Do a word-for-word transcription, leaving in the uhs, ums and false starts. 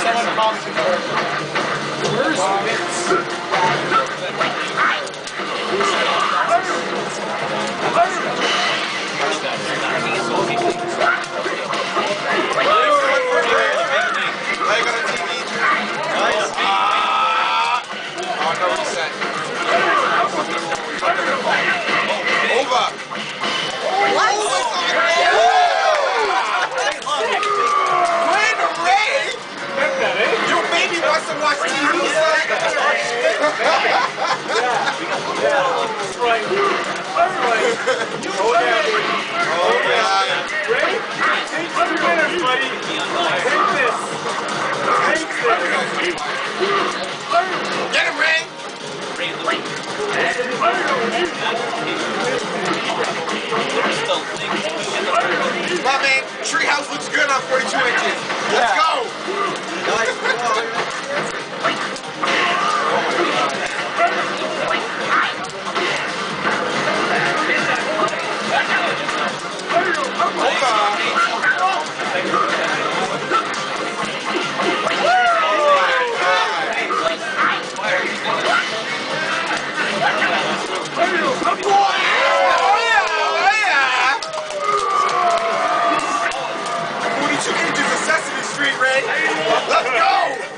someone comes to Where's Vince? Watch T V, son. Get him, Ray! My man, Treehouse looks good on forty-two inches. Let's go! forty-two inches of Sesame Street, Ray. Let's go!